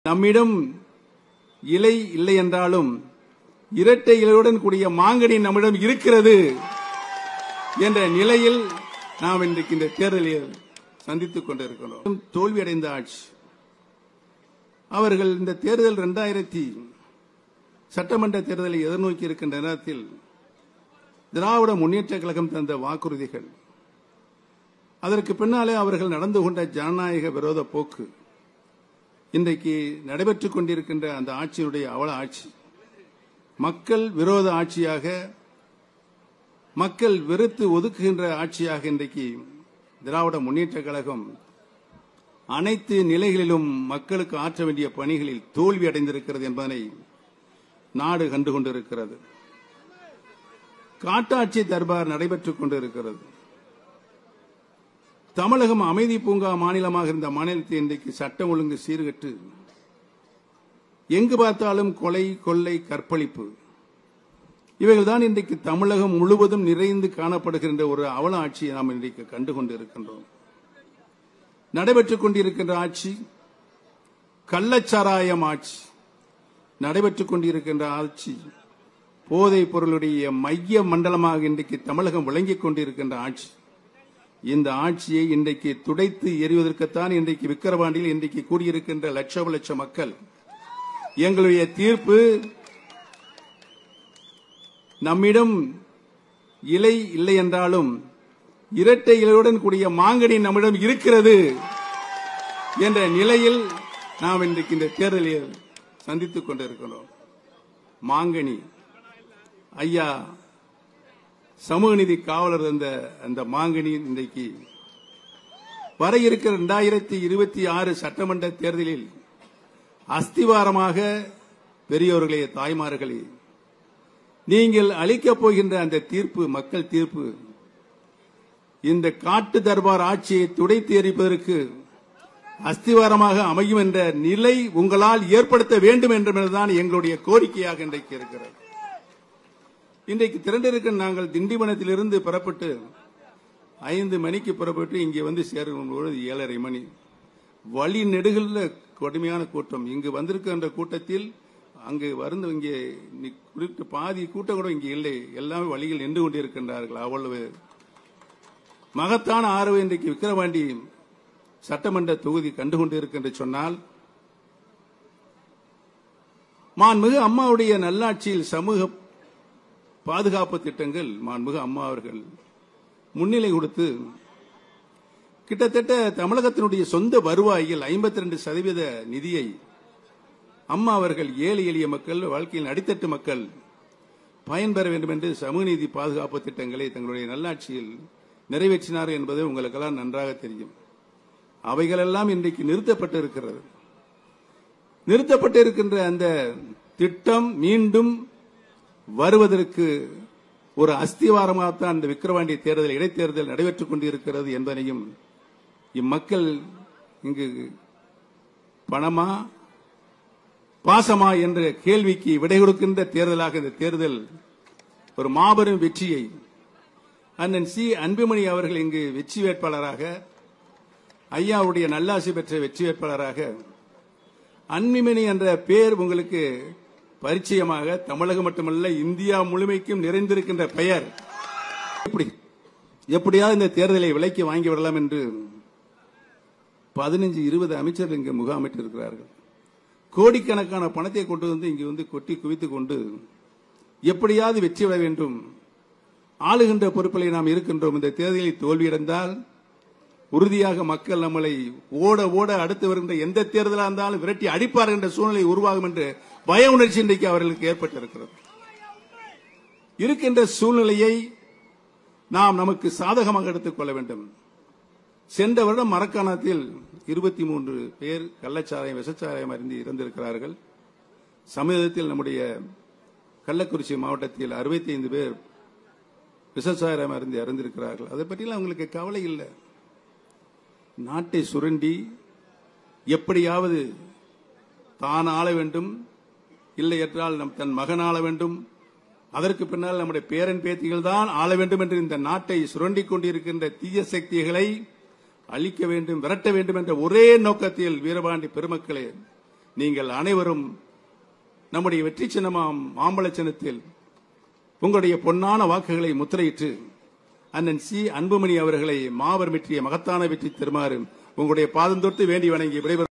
நம்மிடம் இலை இல்லை என்றாலும் இரட்டை இலையுடன் கூடிய மாங்கனி நம்மிடம் இருக்கிறது என்ற நிலையில் நாம் இன்றைக்கு இந்த தேர்தலில் சந்தித்துக் கொண்டிருக்கிறோம். தோல்வியடைந்த ஆட்சி அவர்கள் இந்த தேர்தல் 2000 சட்டமன்ற தேர்தலை எதிர்நோக்கி இருக்கின்ற நேரத்தில் திராவிட முன்னேற்ற கழகம் தந்த வாக்குறுதிகள், அதற்கு பின்னாலே அவர்கள் நடந்து கொண்ட ஜனநாயக விரோத போக்கு, இன்றைக்கு நடைபெற்றுக் கொண்டிருக்கின்ற அந்த ஆட்சியினுடைய அவல ஆட்சி மக்கள் விரோத ஆட்சியாக, மக்கள் வெறுத்து ஒதுக்குகின்ற ஆட்சியாக இன்றைக்கு திராவிட முன்னேற்ற கழகம் அனைத்து நிலைகளிலும் மக்களுக்கு ஆற்ற வேண்டிய பணிகளில் தோல்வி அடைந்திருக்கிறது என்பதனை நாடு கண்டுகொண்டிருக்கிறது. காட்டாட்சி தர்பார் நடைபெற்றுக் கொண்டிருக்கிறது. தமிழகம் அமைதி பூங்கா மாநிலமாக இருந்த மாநிலத்தை இன்றைக்கு சட்டம் ஒழுங்கு சீர்கட்டு, எங்கு பார்த்தாலும் கொலை, கொள்ளை, கற்பழிப்பு, இவைகள்தான் இன்றைக்கு தமிழகம் முழுவதும் நிறைந்து காணப்படுகின்ற ஒரு அவல ஆட்சியை நாம் இன்றைக்கு கண்டுகொண்டிருக்கின்றோம். நடைபெற்றுக் கொண்டிருக்கின்ற ஆட்சி கள்ளச்சாராயம் ஆட்சி, நடைபெற்றுக் கொண்டிருக்கின்ற ஆட்சி போதைப் பொருளுடைய மைய மண்டலமாக இன்றைக்கு தமிழகம் விளங்கிக் கொண்டிருக்கின்ற ஆட்சி. இந்த ஆட்சியை இன்றைக்கு துடைத்து எறிவதற்குத்தான் இன்றைக்கு விக்கிரவாண்டியில் இன்றைக்கு கூடியிருக்கின்ற லட்ச மக்கள். எங்களுடைய தீர்ப்பு, நம்மிடம் இலை இல்லை என்றாலும் இரட்டை இலையுடன் கூடிய மாங்கனி நம்மிடம் இருக்கிறது என்ற நிலையில் நாம் இன்றைக்கு இந்த தேர்தலில் சந்தித்துக் கொண்டிருக்கிறோம். மாங்கனி ஐயா சமூக நீதி காவலர் அந்த மாங்கனி இன்றைக்கு வர இருக்கிற 2026 சட்டமன்ற தேர்தலில் அஸ்திவாரமாக பெரியோர்களே, தாய்மார்களே, நீங்கள் அளிக்கப் போகின்ற அந்த தீர்ப்பு, மக்கள் தீர்ப்பு, இந்த காட்டு தர்பார் ஆட்சியை துடைத்து எறிப்பதற்கு அஸ்திவாரமாக அமையும் என்ற நிலை உங்களால் ஏற்படுத்த வேண்டும் என்பதுதான் எங்களுடைய கோரிக்கையாக இன்றைக்கு இருக்கிறது. இன்றைக்கு திரண்டிருக்க நாங்கள் திண்டிவனத்திலிருந்து புறப்பட்டு 5 மணிக்கு புறப்பட்டு இங்கே வந்து சேரும்போது 7:30 மணி. வழி நெடுகில் கடுமையான கூட்டம். இங்கு வந்திருக்கின்ற கூட்டத்தில் அங்கு வந்து இங்கே குறித்து பாதி கூட்டம் கூட இங்கே இல்லை. எல்லாமே வழியில் நின்று கொண்டிருக்கின்றார்கள். அவ்வளவு மகத்தான ஆர்வம் இன்றைக்கு விக்கிரவாண்டி சட்டமன்ற தொகுதி கண்டுகொண்டிருக்கின்ற சொன்னால், மாண்புமிகு அம்மாவுடைய நல்லாட்சியில் சமூக பாதுகாப்பு திட்டங்கள் மாண்புமிகு அம்மா அவர்கள் முன்னிலை கொடுத்து கிட்டத்தட்ட தமிழகத்தினுடைய சொந்த வருவாயில் 52% நிதியை அம்மா அவர்கள் ஏழை எளிய மக்கள், வாழ்க்கையில் அடித்தட்டு மக்கள் பயன்பெற வேண்டும் என்று சமூக நீதி பாதுகாப்பு திட்டங்களை தங்களுடைய நல்லாட்சியில் நிறைவேற்றினார் என்பது உங்களுக்கெல்லாம் நன்றாக தெரியும். அவைகளெல்லாம் இன்றைக்கு நிறுத்தப்பட்டிருக்கிறது. நிறுத்தப்பட்டிருக்கின்ற அந்த திட்டம் மீண்டும் வருவதற்கு ஒரு அஸ்திவாரமாகத்தான் இந்த விக்கிரவாண்டி தேர்தல், இடைத்தேர்தல் நடைபெற்றுக் கொண்டிருக்கிறது என்பதையும், இம்மக்கள் இங்கு பணமா பாசமா என்ற கேள்விக்கு விடை கொடுக்கின்ற தேர்தலாக இந்த தேர்தல் ஒரு மாபெரும் வெற்றியை, அண்ணன் சி அன்புமணி அவர்கள் இங்கு வெற்றி வேட்பாளராக, ஐயாவுடைய நல்லாசி பெற்ற வெற்றி வேட்பாளராக, அன்புமணி என்ற பெயர் உங்களுக்கு பரிச்சயமாக தமிழகம் மட்டுமல்ல இந்தியா முழுமைக்கும் நிறைந்திருக்கின்ற பெயர். எப்படியாவது இந்த தேர்தலை விலைக்கு வாங்கி விடலாம் என்று 15-20 அமைச்சர்கள் இங்கு முகாமிட்டிருக்கிறார்கள். கோடிக்கணக்கான பணத்தை கொண்டு வந்து இங்கு வந்து கொட்டி குவித்துக் கொண்டு எப்படியாவது வெற்றி பெற வேண்டும், ஆளுகின்ற பொறுப்பிலே நாம் இருக்கின்றோம். இந்த தேர்தலில் தோல்வியடைந்தால் உறுதியாக மக்கள் நம்மளை ஓட ஓட அடுத்து வருகின்ற எந்த தேர்தலாக இருந்தாலும் விரட்டி அடிப்பார் என்ற சூழ்நிலை உருவாகும் என்று பய உணர்ச்சி இன்றைக்கு அவர்களுக்கு ஏற்பட்டிருக்கிறது. இருக்கின்ற சூழ்நிலையை நாம் நமக்கு சாதகமாக எடுத்துக் கொள்ள வேண்டும். சென்ற வருடம் மரக்காணத்தில் 23 பேர் கள்ளச்சாராயம், விஷச்சாராயம் அறிந்து இறந்திருக்கிறார்கள். சமீபத்தில் நம்முடைய கள்ளக்குறிச்சி மாவட்டத்தில் 65 பேர் விஷச்சாராயம் அறிந்து இறந்திருக்கிறார்கள். அதை பற்றியெல்லாம் அவங்களுக்கு கவலை இல்லை. நாட்டை சுரண்டி எப்படியாவது தான் ஆள வேண்டும், இல்லை என்றால் தன் மகன் ஆள வேண்டும், அதற்கு பின்னால் நம்முடைய பேரன் பேத்திகள் தான் ஆள வேண்டும் என்று இந்த நாட்டை சுரண்டிக் கொண்டிருக்கின்ற தீய சக்திகளை அழிக்க வேண்டும், விரட்ட வேண்டும் என்ற ஒரே நோக்கத்தில் வீரபாண்டி பெருமக்களே நீங்கள் அனைவரும் நம்முடைய வெற்றி சின்னமாம் மாம்பழ சின்னத்தில் உங்களுடைய பொன்னான வாக்குகளை முத்திரையிட்டு அண்ணன் சி அன்புமணி அவர்களை மாபெரும் வெற்றிய மகத்தான வெற்றி தருமாறு உங்களுடைய பாதம் தொட்டு வேண்டி வணங்கி விடைபெறும்.